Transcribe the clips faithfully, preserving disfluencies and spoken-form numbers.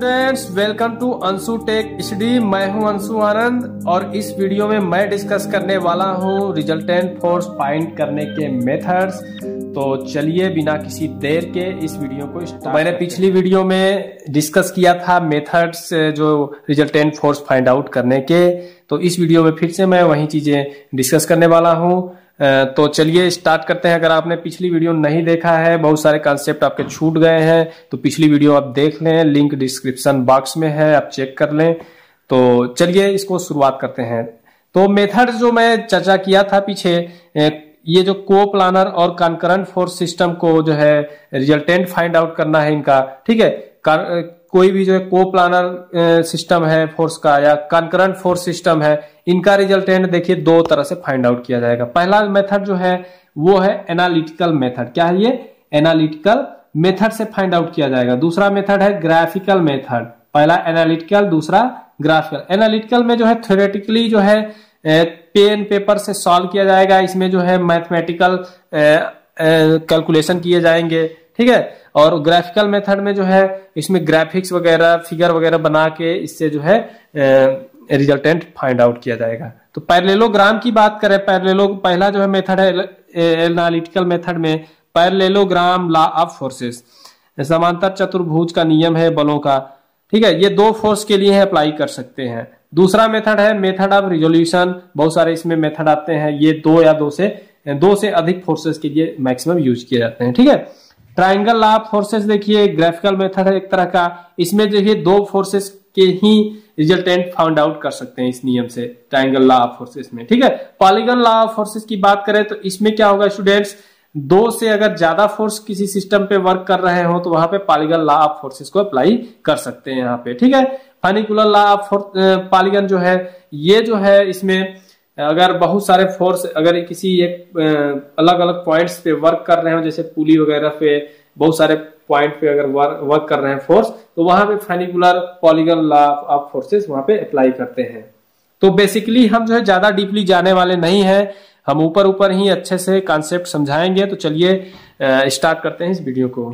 Students, welcome to Anshu tech study. मैं हूं अंशु आनंद और इस वीडियो में मैं डिस्कस करने वाला हूं रिजल्टेंट फोर्स फाइंड करने के मेथड्स। तो चलिए बिना किसी देर के इस वीडियो को स्टार्ट। मैंने पिछली वीडियो में डिस्कस किया था मेथड्स जो रिजल्टेंट फोर्स फाइंड आउट करने के, तो इस वीडियो में फिर से मैं वही चीजें डिस्कस करने वाला हूं। तो चलिए स्टार्ट करते हैं। अगर आपने पिछली वीडियो नहीं देखा है, बहुत सारे कॉन्सेप्ट आपके छूट गए हैं, तो पिछली वीडियो आप देख लें, लिंक डिस्क्रिप्शन बॉक्स में है, आप चेक कर लें। तो चलिए इसको शुरुआत करते हैं। तो मेथड जो मैं चर्चा किया था पीछे, ये जो को प्लानर और कॉन्करेंट फोर्स सिस्टम को जो है रिजल्टेंट फाइंड आउट करना है इनका, ठीक है। कोई भी जो है को प्लानर सिस्टम है फोर्स का या कॉन्करेंट फोर्स सिस्टम है, इनका रिजल्टेंट देखिए दो तरह से फाइंड आउट किया जाएगा। पहला मेथड जो है वो है एनालिटिकल मेथड। क्या है ये? एनालिटिकल मेथड से फाइंड आउट किया जाएगा। दूसरा मेथड है ग्राफिकल मेथड। पहला एनालिटिकल, दूसरा ग्राफिकल। एनालिटिकल में जो है थ्योरेटिकली जो है पेन पेपर से सॉल्व किया जाएगा। इसमें जो है मैथमेटिकल कैलकुलेशन किए जाएंगे, ठीक है। और ग्राफिकल मेथड में जो है इसमें ग्राफिक्स वगैरह, फिगर वगैरह बना के इससे जो है रिजल्टेंट फाइंड आउट किया जाएगा। तो पैरेललोग्राम की बात करें, पैरेललो पहला जो है मेथड है एनालिटिकल मेथड में पैरेललोग्राम लॉ ऑफ फोर्सेस, समांतर चतुर्भुज का नियम है बलों का, ठीक है। ये दो फोर्स के लिए अप्लाई कर सकते हैं। दूसरा मेथड है मेथड ऑफ रिजोल्यूशन। बहुत सारे इसमें मेथड आते हैं, ये दो या दो से दो से अधिक फोर्सेस के लिए मैक्सिमम यूज किए जाते हैं, ठीक है। ट्राइंगल लॉ ऑफ फोर्सेस देखिए ग्राफिकल मेथड है एक तरह का। इसमें देखिए दो फोर्सेस के ही रिजल्टेंट फाउंड आउट कर सकते हैं इस नियम से, ट्राइंगल लॉ ऑफ फोर्सेस में, ठीक है। पॉलीगन लॉ ऑफ फोर्सेस की बात करें तो इसमें क्या होगा स्टूडेंट्स, दो से अगर ज्यादा फोर्स किसी सिस्टम पे वर्क कर रहे हो तो वहां पे पॉलीगन लॉ ऑफ फोर्सेस को अप्लाई कर सकते हैं यहाँ पे, ठीक है। फनिकुलर लॉ ऑफ पॉलीगन जो है, ये जो है इसमें अगर बहुत सारे फोर्स अगर किसी एक अलग अलग पॉइंट्स पे वर्क कर रहे हो, जैसे पुली वगैरह पे बहुत सारे पॉइंट पे अगर वर्क, वर्क कर रहे हैं फोर्स, तो वहां पे funicular polygon law of forces वहां पे अप्लाई करते हैं। तो बेसिकली हम जो है ज्यादा डीपली जाने वाले नहीं है, हम ऊपर ऊपर ही अच्छे से कॉन्सेप्ट समझाएंगे। तो चलिए स्टार्ट करते हैं इस वीडियो को।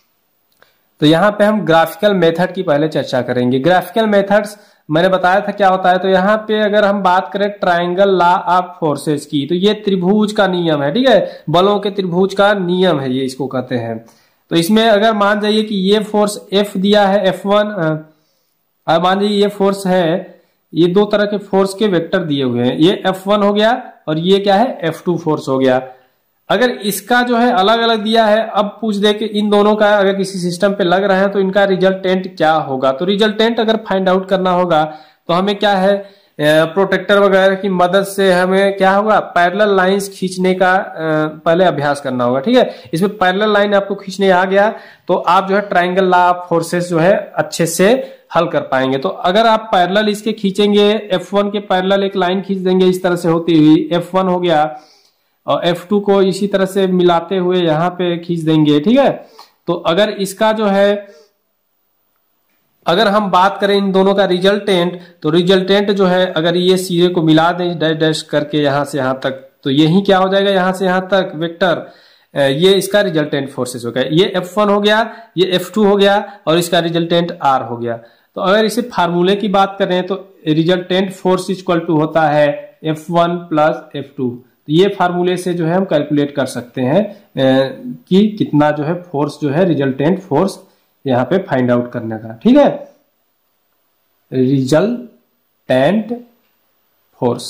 तो यहाँ पे हम ग्राफिकल मेथड की पहले चर्चा करेंगे। ग्राफिकल मेथड्स मैंने बताया था क्या होता है। तो यहाँ पे अगर हम बात करें ट्राइंगल लॉ ऑफ फोर्सेस की, तो ये त्रिभुज का नियम है, ठीक है। बलों के त्रिभुज का नियम है ये, इसको कहते हैं। तो इसमें अगर मान जाइए कि ये फोर्स F दिया है, एफ वन, अब मान जाइए ये फोर्स है, ये दो तरह के फोर्स के वेक्टर दिए हुए हैं, ये एफ वन हो गया और ये क्या है एफ टू फोर्स हो गया। अगर इसका जो है अलग अलग दिया है, अब पूछ दे कि इन दोनों का अगर किसी सिस्टम पे लग रहे हैं तो इनका रिजल्टेंट क्या होगा। तो रिजल्टेंट अगर फाइंड आउट करना होगा तो हमें क्या है, प्रोटेक्टर वगैरह की मदद से हमें क्या होगा, पैरेलल लाइंस खींचने का पहले अभ्यास करना होगा, ठीक है। इसमें पैरेलल लाइन आपको खींचने आ गया तो आप जो है ट्राइंगल लॉ ऑफ फोर्सेस जो है अच्छे से हल कर पाएंगे। तो अगर आप पैरेलल इसके खींचेंगे, एफ वन के पैरेलल एक लाइन खींच देंगे इस तरह से होती हुई, एफ वन हो गया, और एफ टू को इसी तरह से मिलाते हुए यहाँ पे खींच देंगे, ठीक है। तो अगर इसका जो है, अगर हम बात करें इन दोनों का रिजल्टेंट, तो रिजल्टेंट जो है अगर ये सीधे को मिला दें डैश डैश करके यहां से यहां तक, तो यही क्या हो जाएगा, यहां से यहां तक वेक्टर, ये इसका रिजल्टेंट फोर्सेस हो गया। ये एफ वन हो गया, ये एफ टू हो गया और इसका रिजल्टेंट आर हो गया। तो अगर इसे फार्मूले की बात करें तो रिजल्टेंट फोर्स इक्वल टू होता है F one plus F two. तो ये फार्मूले से जो है हम कैलकुलेट कर सकते हैं कि कितना जो है फोर्स जो है रिजल्टेंट फोर्स यहाँ पे फाइंड आउट करने का, ठीक है। रिजल्टेंट फोर्स,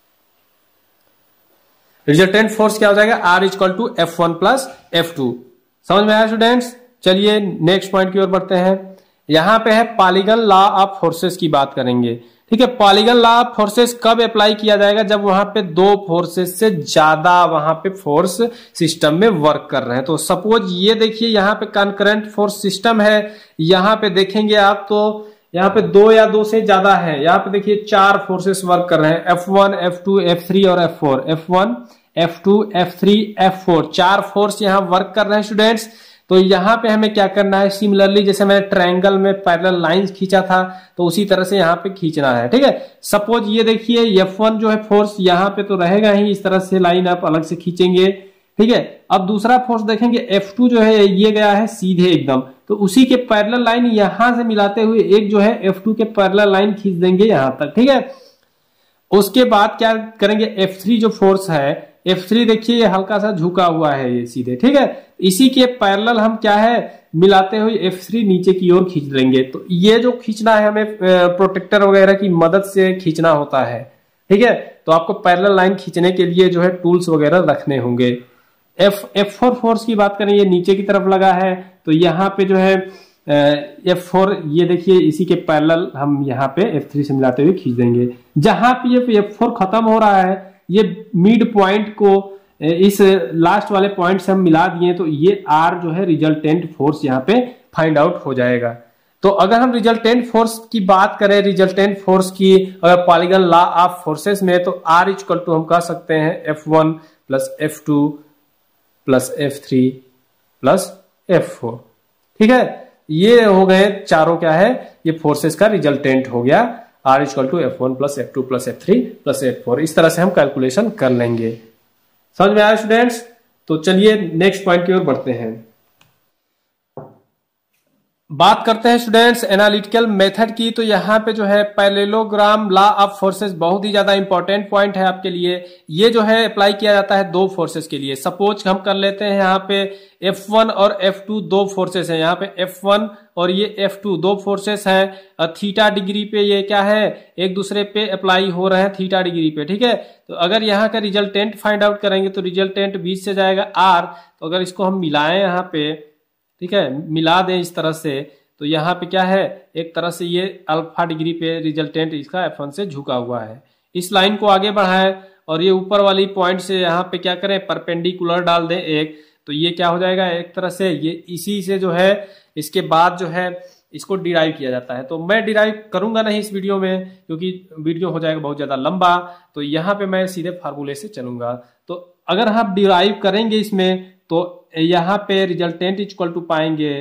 रिजल्टेंट फोर्स क्या हो जाएगा, R equal to F one plus F two. समझ में आया स्टूडेंट्स? चलिए नेक्स्ट पॉइंट की ओर बढ़ते हैं। यहां पे है पॉलीगन लॉ ऑफ फोर्सेस की बात करेंगे, ठीक है। पॉलीगन लॉ ऑफ फोर्सेस कब अप्लाई किया जाएगा, जब वहां पे दो फोर्सेस से ज्यादा वहां पे फोर्स सिस्टम में वर्क कर रहे हैं। तो सपोज ये देखिए यहाँ पे कॉन्करेंट फोर्स सिस्टम है, यहाँ पे देखेंगे आप तो यहाँ पे दो या दो से ज्यादा है। यहाँ पे देखिए चार फोर्सेस वर्क कर रहे हैं, F one, F two, F three और F four. F one, F two, F three, F four, चार फोर्स यहाँ वर्क कर रहे हैं स्टूडेंट्स। तो यहाँ पे हमें क्या करना है, सिमिलरली जैसे मैंने ट्रायंगल में पैरेलल लाइंस खींचा था तो उसी तरह से यहाँ पे खींचना है, ठीक है। सपोज ये देखिए एफ वन जो है फोर्स यहाँ पे तो रहेगा ही, इस तरह से लाइन आप अलग से खींचेंगे, ठीक है। अब दूसरा फोर्स देखेंगे एफ टू जो है ये गया है सीधे एकदम, तो उसी के पैरेलल लाइन यहां से मिलाते हुए एक जो है एफ टू के पैरेलल लाइन खींच देंगे यहां तक, ठीक है। उसके बाद क्या करेंगे, एफ थ्री जो फोर्स है, एफ थ्री देखिए ये हल्का सा झुका हुआ है ये सीधे, ठीक है। इसी के पैरेलल हम क्या है मिलाते हुए एफ थ्री नीचे की ओर खींच लेंगे। तो ये जो खींचना है हमें प्रोटेक्टर वगैरह की मदद से खींचना होता है, ठीक है। तो आपको पैरेलल लाइन खींचने के लिए जो है टूल्स वगैरह रखने होंगे। एफ एफ फोर फोर्स की बात करें, ये नीचे की तरफ लगा है, तो यहाँ पे जो है एफ फोर ये देखिए इसी के पैरेलल हम यहाँ पे एफ थ्री से मिलाते हुए खींच देंगे। जहां पे ये एफ फोर खत्म हो रहा है, ये मिड पॉइंट को इस लास्ट वाले पॉइंट से हम मिला दिए, तो ये आर जो है रिजल्टेंट फोर्स यहाँ पे फाइंड आउट हो जाएगा। तो अगर हम रिजल्टेंट फोर्स की बात करें, रिजल्टेंट फोर्स की अगर पॉलीगन लॉ ऑफ फोर्सेस में, तो आर इक्वल टू हम कह सकते हैं F one plus F two plus F three plus F four, ठीक है। ये हो गए चारों क्या है, ये फोर्सेस का रिजल्टेंट हो गया, R equal to F one plus F two plus F three plus F four. इस तरह से हम कैलकुलेशन कर लेंगे। समझ में आया स्टूडेंट्स? तो चलिए नेक्स्ट पॉइंट की ओर बढ़ते हैं। बात करते हैं स्टूडेंट्स एनालिटिकल मेथड की। तो यहाँ पे जो है पैरेललोग्राम लॉ ऑफ फोर्सेस बहुत ही ज्यादा इंपॉर्टेंट पॉइंट है आपके लिए। ये जो है अप्लाई किया जाता है दो फोर्सेस के लिए। सपोज हम कर लेते हैं यहाँ पे एफ वन और एफ टू दो फोर्सेस हैं, यहाँ पे एफ वन और ये एफ टू दो फोर्सेस हैं। थीटा डिग्री पे ये क्या है एक दूसरे पे अप्लाई हो रहे हैं थीटा डिग्री पे, ठीक है। तो अगर यहाँ का रिजल्टेंट फाइंड आउट करेंगे तो रिजल्टेंट बीच से जाएगा आर। तो अगर इसको हम मिलाएं यहाँ पे, ठीक है, मिला दें इस तरह से, तो यहाँ पे क्या है एक तरह से ये अल्फा डिग्री पे रिजल्टेंट इसका एफ वन से झुका हुआ है। इस लाइन को आगे बढ़ाएं और ये ऊपर वाली पॉइंट से यहाँ पे क्या करें परपेंडिकुलर डाल दें एक, तो ये क्या हो जाएगा एक तरह से ये इसी से जो है इसके बाद जो है इसको डिराइव किया जाता है। तो मैं डिराइव करूंगा नहीं इस वीडियो में क्योंकि वीडियो हो जाएगा बहुत ज्यादा लंबा, तो यहाँ पे मैं सीधे फार्मूले से चलूंगा। तो अगर हम डिराइव करेंगे इसमें तो यहाँ पे रिजल्टेंट इक्वल टू पाएंगे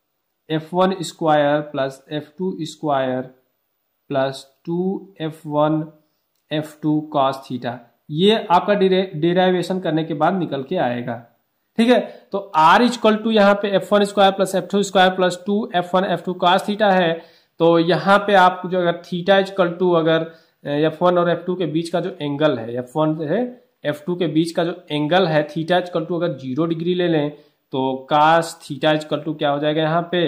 F one square plus F two square plus two F one F two cos theta. ये आपका डिराइवेशन करने के बाद निकल के आएगा, ठीक है। तो आर इक्वल टू यहाँ पे F one square plus F two square plus two F one F two cos theta है। तो यहाँ पे आप जो अगर थीटा इक्वल टू अगर एफ वन और एफ टू के बीच का जो एंगल है, एफ वन है एफ टू के बीच का जो एंगल है थीटा इक्वल टू अगर जीरो डिग्री ले लें तो कास थीटा इक्वल टू क्या हो जाएगा यहाँ पे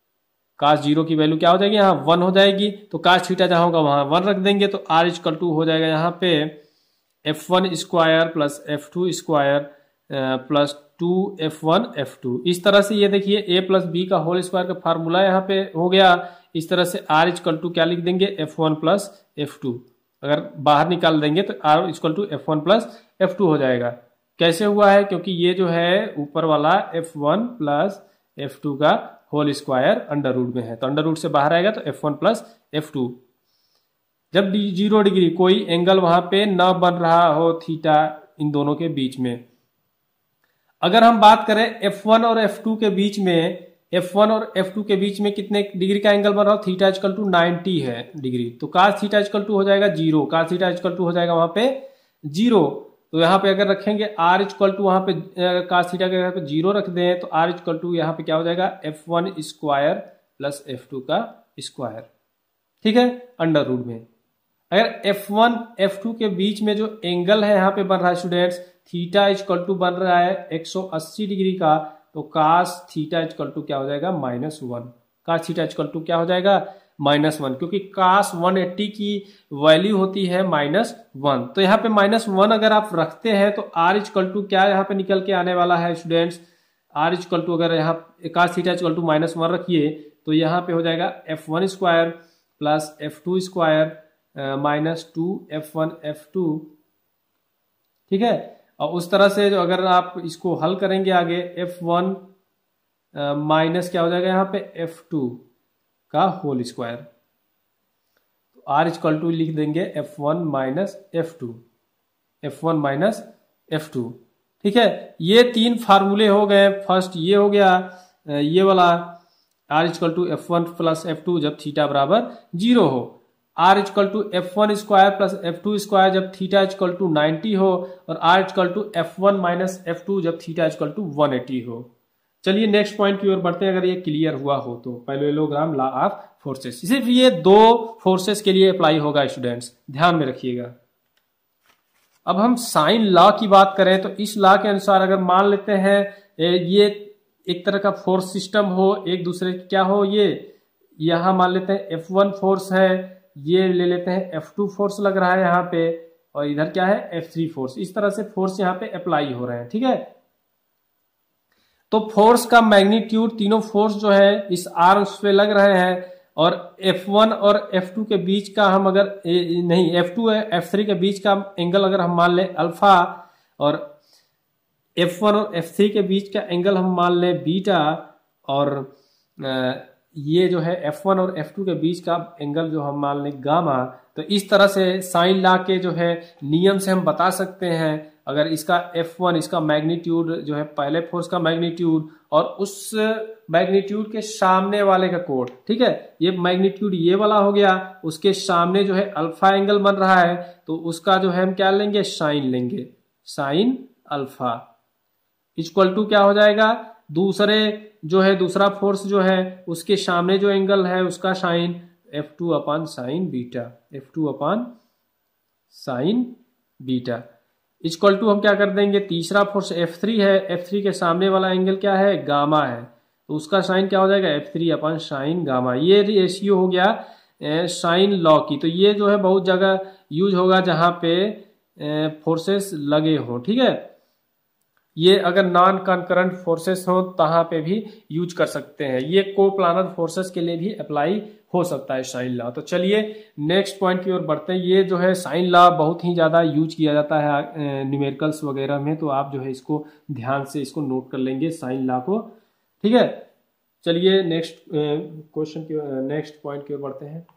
कास जीरो की वैल्यू क्या हो जाएगी यहाँ वन हो जाएगी। तो कास थीटा जहां होगा वहां वन रख देंगे। तो आर इक्वल टू हो जाएगा यहाँ पे F one square plus F two square plus two F one F two. इस तरह से ये देखिए ए प्लस बी का होल स्क्वायर का फार्मूला यहाँ पे हो गया। इस तरह से आर इक्वल टू क्या लिख देंगे F one plus F two, अगर बाहर निकाल देंगे तो R equal to F one plus F two हो जाएगा। कैसे हुआ है क्योंकि ये जो है ऊपर वाला F one plus F two का होल स्क्वायर अंडर रूट में है, तो अंडर रूट से बाहर आएगा तो F one plus F two. जब जीरो डिग्री कोई एंगल वहां पे न बन रहा हो थीटा इन दोनों के बीच में। अगर हम बात करें एफ वन और एफ टू के बीच में, एफ वन और एफ टू के बीच में कितने डिग्री का एंगल बन रहा हो थीटा इक्वल टू नाइंटी है डिग्री। तो कास थीटा इक्वल टू हो जाएगा zero, cos theta equal to हो जाएगा वहां पे जीरो। तो यहाँ पे अगर रखेंगे आर इक्वल टू वहां पे कास थीटा के पे जीरो रख दें तो आर इक्वल टू यहाँ पे क्या हो जाएगा F one square plus F two का स्क्वायर, ठीक है, अंडर रूट में। अगर एफ वन एफ टू के बीच में जो एंगल है यहाँ पे बन रहा है स्टूडेंट्स थीटा इक्वल टू बन रहा है एक सौ अस्सी डिग्री का, तो कास थीटा इक्वल टू क्या हो जाएगा minus one. Cos theta equal to क्या हो जाएगा माइनस वन, क्योंकि कास वन एट्टी की वैल्यू होती है माइनस वन। तो यहाँ पे माइनस वन अगर आप रखते हैं तो आर इक्वल टू क्या यहाँ पे निकल के आने वाला है स्टूडेंट्स, आर इक्वल टू अगर यहाँ cos theta equal to minus one रखिए तो यहाँ पे हो जाएगा F one square plus F two square minus two F one F two, ठीक है। और उस तरह से जो अगर आप इसको हल करेंगे आगे एफ वन माइनस क्या हो जाएगा यहाँ पे एफ टू का होल स्क्वायर, तो आर इक्वल टू लिख देंगे F one minus F two, F one minus F two, ठीक है। ये तीन फार्मूले हो गए। फर्स्ट ये हो गया ये वाला R equal to F one plus F two जब थीटा बराबर जीरो हो, R equal to F one square plus F two square जब थीटा इक्वल टू नाइंटी हो, और R equal to F one minus F two जब theta equal to one eighty हो। चलिए next point की ओर बढ़ते हैं, अगर ये क्लियर हुआ हो तो। पैरेललोग्राम लॉ ऑफ फोर्सेस सिर्फ ये दो फोर्सेस के लिए अप्लाई होगा स्टूडेंट्स, ध्यान में रखिएगा। अब हम साइन लॉ की बात करें तो इस लॉ के अनुसार अगर मान लेते हैं ये एक तरह का फोर्स सिस्टम हो, एक दूसरे की क्या हो, ये यहां मान लेते हैं एफ वन फोर्स है, ये ले लेते हैं एफ टू फोर्स लग रहा है यहाँ पे, और इधर क्या है एफ थ्री फोर्स। इस तरह से फोर्स यहाँ पे अप्लाई हो रहे हैं, ठीक है। तो फोर्स का मैग्नीट्यूड, तीनों फोर्स जो है इस आर्म्स पे लग रहे हैं, और एफ वन और एफ टू के बीच का हम अगर ए, नहीं एफ टू है एफ थ्री के बीच का एंगल अगर हम मान लें अल्फा, और एफ वन और एफ थ्री के बीच का एंगल हम मान लें बीटा, और आ, ये जो है एफ वन और एफ टू के बीच का एंगल जो हम मान लें गामा। तो इस तरह से साइन लॉ के जो है नियम से हम बता सकते हैं, अगर इसका एफ वन इसका मैग्नीट्यूड जो है पहले फोर्स का मैग्नीट्यूड, और उस मैग्नीट्यूड के सामने वाले का कोण, ठीक है, ये मैग्नीट्यूड ये वाला हो गया, उसके सामने जो है अल्फा एंगल बन रहा है, तो उसका जो है हम क्या लेंगे साइन लेंगे, साइन अल्फा इक्वल टू क्या हो जाएगा, दूसरे जो है दूसरा फोर्स जो है उसके सामने जो एंगल है उसका sine F two upon sine beta, F two upon sine beta equal to हम क्या कर देंगे, तीसरा फोर्स एफ थ्री है, एफ थ्री के सामने वाला एंगल क्या है गामा है, तो उसका साइन क्या हो जाएगा F three upon sine gamma. ये रेशियो हो गया साइन लॉ की। तो ये जो है बहुत जगह यूज होगा जहां पे फोर्सेस लगे हो, ठीक है। ये अगर नॉन कंकरेंट फोर्सेस हो तहां पे भी यूज कर सकते हैं, ये कोप्लानर फोर्सेस के लिए भी अप्लाई हो सकता है साइन लॉ। तो चलिए नेक्स्ट पॉइंट की ओर बढ़ते हैं। ये जो है साइन लॉ बहुत ही ज्यादा यूज किया जाता है न्यूमेरिकल्स वगैरह में, तो आप जो है इसको ध्यान से इसको नोट कर लेंगे साइन लॉ को, ठीक है। चलिए नेक्स्ट क्वेश्चन की नेक्स्ट पॉइंट की ओर बढ़ते हैं।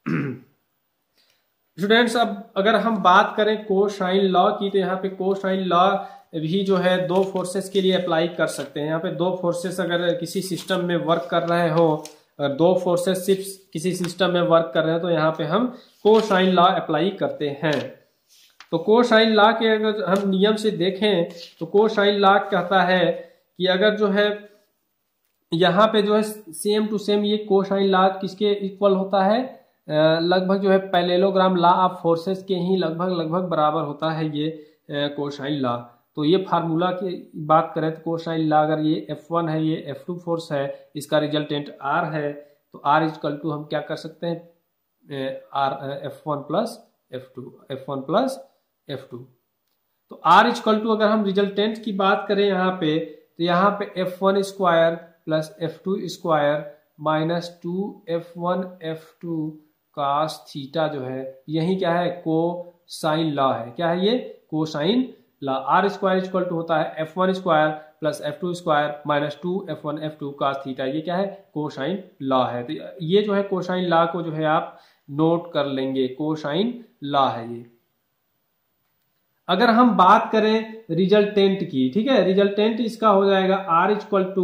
स्टूडेंट्स अब अगर हम बात करें कोसाइन लॉ की, तो यहाँ पे कोसाइन लॉ भी जो है दो फोर्सेस के लिए अप्लाई कर सकते हैं। यहाँ पे दो फोर्सेस अगर किसी सिस्टम में वर्क कर रहे हो, अगर दो फोर्सेस सिर्फ किसी सिस्टम में वर्क कर रहे हैं, तो यहाँ पे हम कोसाइन लॉ अप्लाई करते हैं। तो कोसाइन लॉ के अगर हम नियम से देखें तो कोसाइन लॉ कहता है कि अगर जो है यहाँ पे जो है सेम टू सेम ये कोसाइन लॉ किसके इक्वल होता है, लगभग जो है पैरेललोग्राम लॉ ऑफ फोर्सेस के ही लगभग लगभग बराबर होता है ये कोसाइन लॉ। तो ये फार्मूला की बात करें तो कोसाइन लॉ अगर ये एफ वन है, ये एफ टू फोर्स है, इसका रिजल्टेंट R है, तो R इक्वल टू हम क्या कर सकते हैं R F one plus F two, F one plus F two. तो R इक्वल टू अगर हम रिजल्टेंट की बात करें यहाँ पे, तो यहाँ पे F one square plus F two square minus two F one F two cos theta जो है यही क्या है कोसाइन लॉ है। क्या है ये cosine law. R square equal to होता है F one square plus F two square minus two F one F two cos theta, ये क्या है कोसाइन लॉ है। तो ये जो है कोसाइन लॉ को जो है आप नोट कर लेंगे, कोसाइन लॉ है ये। अगर हम बात करें रिजल्टेंट की, ठीक है, रिजल्टेंट इसका हो जाएगा R equal to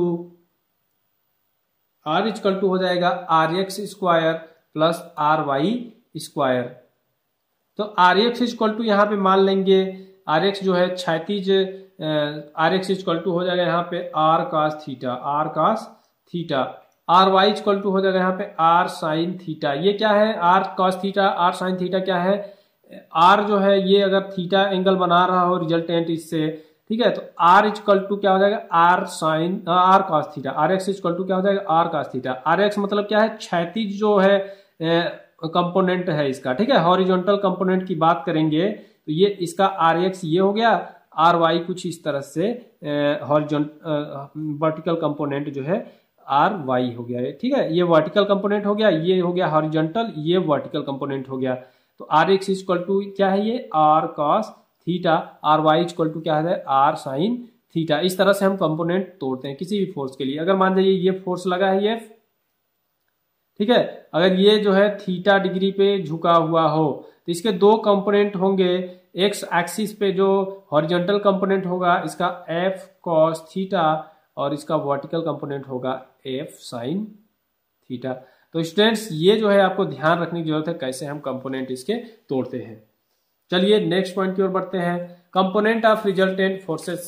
R equal to हो जाएगा R X square plus R Y square. तो आर एक्स इक्वल टू यहाँ पे मान लेंगे आर एक्स जो है क्षैतिज, आर एक्स इक्वल टू हो जाएगा यहाँ पे R cos theta, R cos theta. R Y equal to हो जाएगा यहाँ पे आर साइन थीटा। ये क्या है R cos theta, R sine theta क्या है, आर जो है ये अगर थीटा एंगल बना रहा हो रिजल्टेंट इससे, ठीक है, तो आर इक्वल टू क्या हो जाएगा R sine R cos theta. R X equal to क्या हो जाएगा R cos theta. R X मतलब क्या है क्षैतिज जो है कंपोनेंट है इसका, ठीक है। हॉरिजॉन्टल कंपोनेंट की बात करेंगे तो ये इसका आर एक्स ये हो गया, आर वाई कुछ इस तरह से हॉरिजॉन्टल वर्टिकल कंपोनेंट जो है आर वाई हो गया, ठीक है। ये वर्टिकल कंपोनेंट हो गया, ये हो गया हॉरिजॉन्टल, ये वर्टिकल कंपोनेंट हो गया। तो आर एक्स इक्वल टू क्या है ये R cos theta, R Y equal to क्या है आर साइन थीटा। इस तरह से हम कंपोनेंट तोड़ते हैं किसी भी फोर्स के लिए। अगर मान लीजिए ये फोर्स लगा है ये, ठीक है, अगर ये जो है थीटा डिग्री पे झुका हुआ हो तो इसके दो कंपोनेंट होंगे। एक्स एक्सिस पे जो हॉरिजॉन्टल कंपोनेंट होगा इसका एफ कॉस थीटा और इसका वर्टिकल कंपोनेंट होगा एफ साइन थीटा। तो स्टूडेंट्स ये जो है आपको ध्यान रखने की जरूरत है कैसे हम कंपोनेंट इसके तोड़ते हैं। चलिए नेक्स्ट पॉइंट की ओर बढ़ते हैं। कंपोनेंट ऑफ रिजल्टेंट फोर्सेस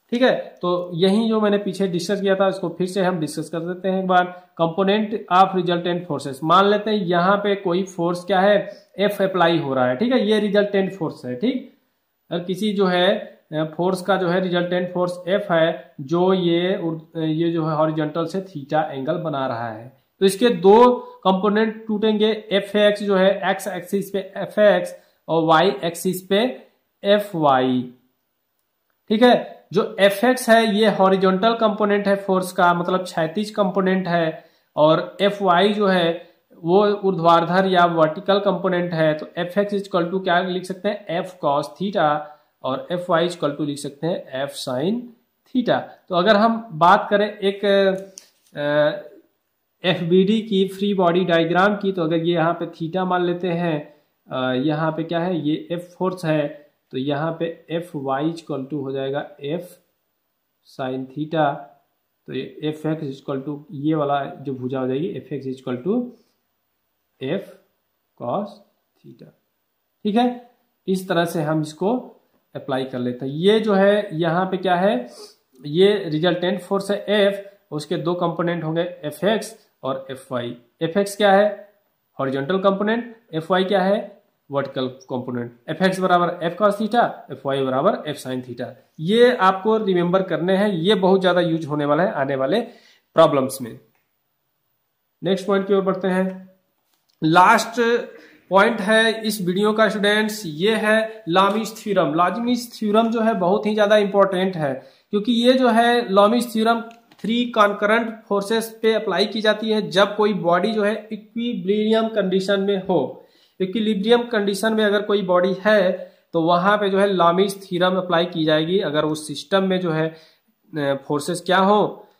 ठीक है, तो यही जो मैंने पीछे डिस्कस किया था इसको फिर से हम डिस्कस कर देते हैं एक बार। कंपोनेंट ऑफ रिजल्टेंट फोर्सेस, मान लेते हैं यहाँ पे कोई फोर्स क्या है, एफ अप्लाई हो रहा है, ठीक है, ये रिजल्टेंट फोर्स है। ठीक, अगर किसी जो है फोर्स का जो है रिजल्टेंट फोर्स एफ है, जो ये ये जो है हॉरिजॉन्टल से थीटा एंगल बना रहा है, तो इसके दो कंपोनेंट टूटेंगे। एफ एक्स जो है एक्स एक्सिस पे एफ एक्स और वाई एक्सिस पे एफ वाई। ठीक है, जो एफ एक्स है ये हॉरिजॉन्टल कंपोनेंट है फोर्स का, मतलब क्षैतिज कंपोनेंट है, और एफ वाई जो है वो ऊर्ध्वाधर या वर्टिकल कंपोनेंट है। तो एफ एक्स इक्वल टू क्या लिख सकते हैं, एफ कॉस थीटा, और एफ वाई इक्वल टू लिख सकते हैं एफ साइन थीटा। तो अगर हम बात करें एक एफ बी डी की फ्री बॉडी डायग्राम की, तो अगर ये यहाँ पे थीटा मान लेते हैं, यहाँ पे क्या है, ये एफ फोर्स है, तो यहाँ पे एफ वाई इक्वल टू हो जाएगा एफ साइन थीटा। तो ये एफ एक्स इक्वल टू ये वाला जो भुजा हो जाएगी F X equal to F cos theta. ठीक है, इस तरह से हम इसको अप्लाई कर लेते हैं। ये जो है यहाँ पे क्या है, ये रिजल्टेंट फोर्स है एफ, उसके दो कंपोनेंट होंगे एफ एक्स और एफ वाई। एफ एक्स क्या है, हॉरिजॉन्टल कंपोनेंट, एफ वाई क्या है, वर्टिकल कंपोनेंट। एफ एक्स बराबर F cos theta, F Y बराबर एफ साइन थीटा। ये आपको रिमेंबर करने हैं, ये बहुत ज्यादा यूज होने वाला है आने वाले प्रॉब्लम्स में। नेक्स्ट पॉइंट की ओर बढ़ते हैं। लास्ट पॉइंट है इस वीडियो का स्टूडेंट्स, ये है लामिस थ्योरम। लामिस थ्योरम जो है बहुत ही ज्यादा इंपॉर्टेंट है, क्योंकि ये जो है Lami's theorem three concurrent forces पे अप्लाई की जाती है जब कोई बॉडी जो है इक्विलिब्रियम कंडीशन में हो। इक्विलिब्रियम कंडीशन में अगर कोई बॉडी है तो वहां पे जो है लामिस थ्योरम अप्लाई की जाएगी, अगर उस सिस्टम में जो है फोर्सेस क्या हो,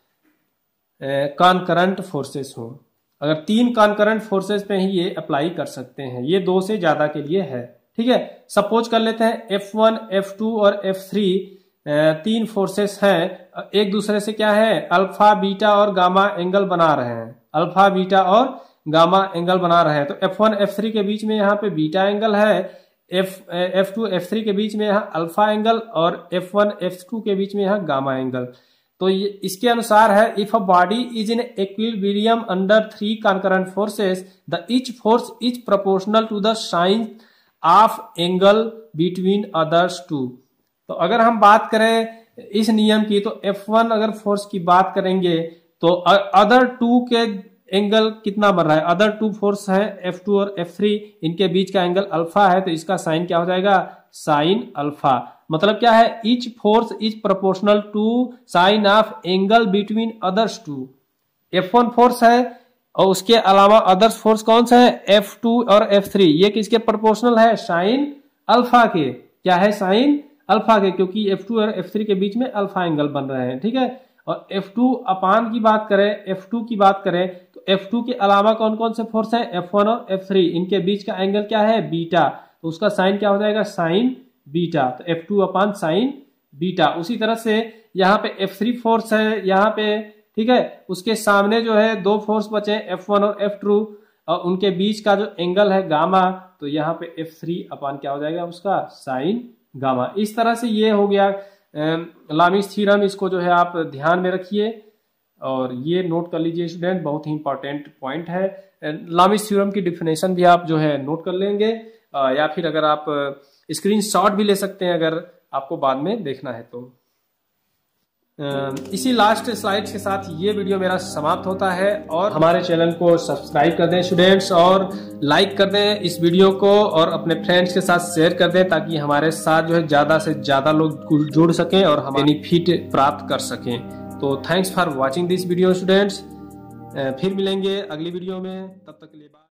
कॉन्करेंट फोर्सेस हो। अगर तीन कॉन्करेंट फोर्सेस पे ही ये अप्लाई कर सकते हैं, ये दो से ज्यादा के लिए है। ठीक है, सपोज कर लेते हैं एफ वन, एफ टू और एफ थ्री तीन फोर्सेस हैं, एक दूसरे से क्या है, अल्फा बीटा और गामा एंगल बना रहे हैं। अल्फा बीटा और गामा एंगल बना रहे हैं, तो एफ वन एफ थ्री के बीच में यहाँ पे बीटा एंगल है, F F two F three के बीच में यहाँ अल्फा एंगल, और एफ वन एफ टू के बीच में यहाँ गामा एंगल। तो ये इसके अनुसार है, if a body is in equilibrium under three concurrent forces, the each force is proportional to the sine of angle between others two. तो अगर हम बात करें इस नियम की, तो एफ वन अगर फोर्स की बात करेंगे तो अदर टू के एंगल कितना बन रहा है, अदर टू फोर्स है एफ टू और एफ थ्री, इनके बीच का एंगल अल्फा है, तो इसका साइन क्या हो जाएगा, साइन अल्फा। मतलब क्या है, each force is proportional to sine of angle between others two. F one force है और उसके अलावा अदर्स फोर्स कौन सा है, एफ टू और एफ थ्री, ये किसके प्रोपोर्शनल है, साइन अल्फा के। क्या है, साइन अल्फा के, क्योंकि एफ टू और एफ थ्री के बीच में अल्फा एंगल बन रहे हैं। ठीक है, और एफ टू अपान की बात करें, एफ टू की बात करें तो एफ टू के अलावा कौन कौन से फोर्स है, एफ वन और एफ थ्री, इनके बीच का एंगल क्या है, बीटा, तो उसका साइन क्या हो जाएगा, साइन बीटा। तो F two upon sine beta. उसी तरह से यहाँ पे एफ थ्री फोर्स है यहाँ पे, ठीक है, उसके सामने जो है दो फोर्स बचे एफ वन और एफ टू, और उनके बीच का जो एंगल है गामा, तो यहाँ पे एफ थ्री अपान क्या हो जाएगा उसका, साइन गामा। इस तरह से ये हो गया लामिस थ्योरम, इसको जो है आप ध्यान में रखिए और ये नोट कर लीजिए स्टूडेंट, बहुत ही इंपॉर्टेंट पॉइंट है। लामिस थ्योरम की डिफिनेशन भी आप जो है नोट कर लेंगे, या फिर अगर आप स्क्रीनशॉट भी ले सकते हैं अगर आपको बाद में देखना है तो। इसी लास्ट स्लाइड्स के साथ ये वीडियो मेरा समाप्त होता है, और हमारे चैनल को सब्सक्राइब कर दें स्टूडेंट्स, और लाइक कर दें इस वीडियो को, और अपने फ्रेंड्स के साथ शेयर कर दें, ताकि हमारे साथ जो है ज्यादा से ज्यादा लोग जुड़ सकें और हम बेनिफिट प्राप्त कर सकें। तो thanks for watching this video students, फिर मिलेंगे अगली वीडियो में, तब तक के लिए बाय।